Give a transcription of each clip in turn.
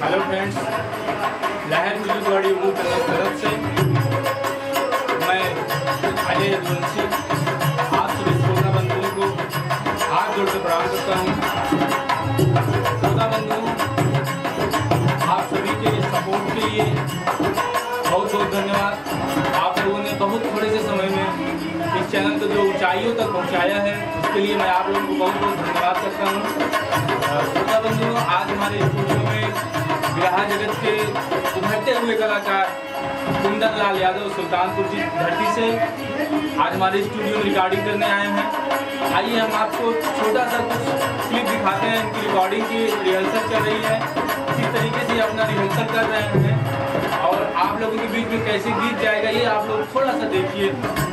Hello friends, Lahar music body YouTube channel की तरफ से मैं अजय यदुवंशी आप सभी श्रोता बंधुओं को हाथ जोड़ कर प्रणाम करता हूँ। श्रोता बंधुओं, आप सभी के सपोर्ट के लिए बहुत बहुत धन्यवाद। आप लोगों ने बहुत थोड़े से समय में इस चैनल को जो ऊंचाइयों तक पहुंचाया है, उसके लिए मैं आप लोगों को बहुत बहुत धन्यवाद करता हूं। श्रोता बंधुओं, आज हमारे स्टूडियो में बिरहा जगत के उभरते हुए कलाकार कुंदन लाल यादव सुल्तानपुर की धरती से आज हमारे स्टूडियो में रिकॉर्डिंग करने आए हैं। आइए हम आपको छोटा सा कुछ क्लिप दिखाते हैं। इनकी रिकॉर्डिंग की रिहर्सल चल रही है, किस तरीके से अपना रिहर्सल कर रहे हैं और आप लोगों के बीच में कैसे गीत जाएगा, ये आप लोग थोड़ा सा देखिए।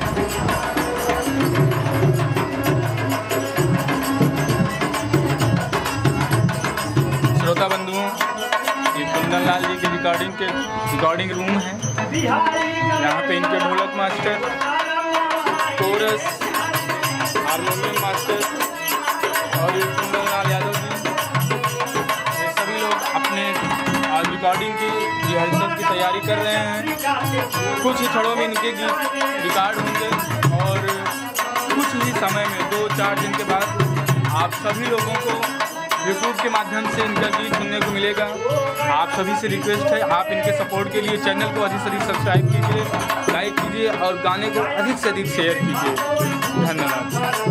श्रोता बंधुओं, ये कुंदन लाल जी के रिकॉर्डिंग रूम है। यहाँ पे इनके ढोलक मास्टर, कोरस, हारमोनियम मास्टर और ये कुंदन लाल यादव जी, ये सभी लोग अपने आज रिकॉर्डिंग की रिहर्सल की तैयारी कर रहे हैं। कुछ ही क्षणों में इनके गीत रिकॉर्ड होंगे और कुछ ही समय में 2-4 दिन के बाद आप सभी लोगों को यूट्यूब के माध्यम से इनका गीत सुनने को मिलेगा। आप सभी से रिक्वेस्ट है, आप इनके सपोर्ट के लिए चैनल को अधिक से अधिक सब्सक्राइब कीजिए, लाइक कीजिए और गाने को अधिक से अधिक शेयर कीजिए। धन्यवाद।